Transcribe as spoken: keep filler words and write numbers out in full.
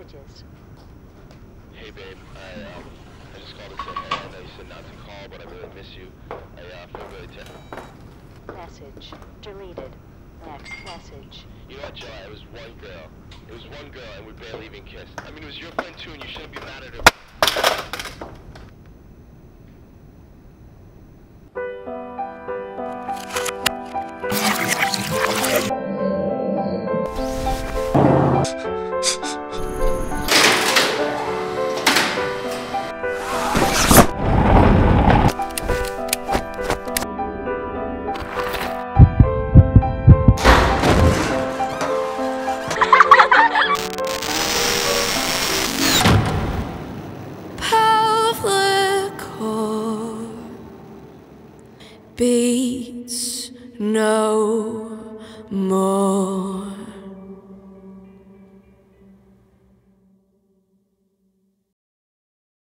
messages. Hey babe, I, um, I just called to say hey. I know you said not to call, but I really miss you. I uh, feel really terrible. Message deleted. Next message. You know what, Joe? It was one girl. It was one girl, and we barely even kissed. I mean, it was your friend too, and you shouldn't be mad at her. Pauvre Coeur beats no more.